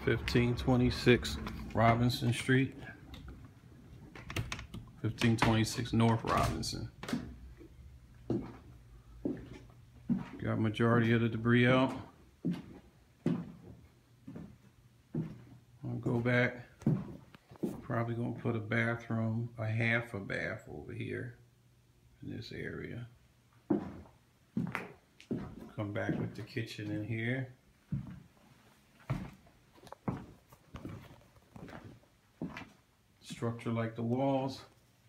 1526 Robinson Street. 1526 North Robinson. Got majority of the debris out. I'll go back. Probably gonna put a bathroom, a half a bath over here in this area. Come back with the kitchen in here. Structure like the walls.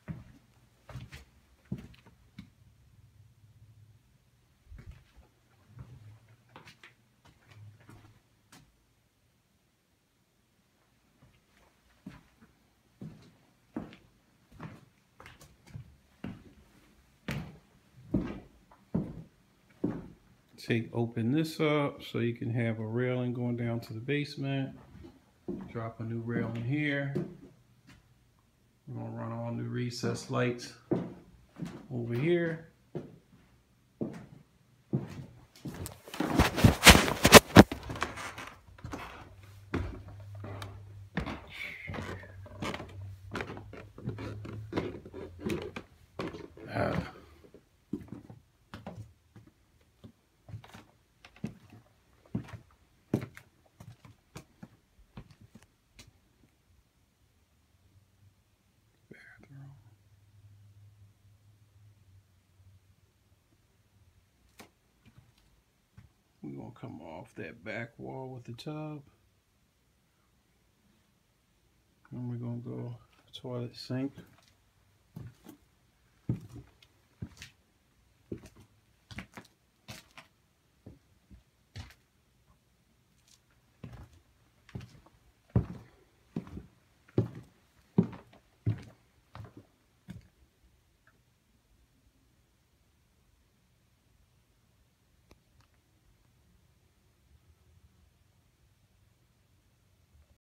Open this up so you can have a railing going down to the basement. Drop a new railing here. We're gonna run all new recessed lights over here. We're gonna come off that back wall with the tub. And we're gonna go toilet sink.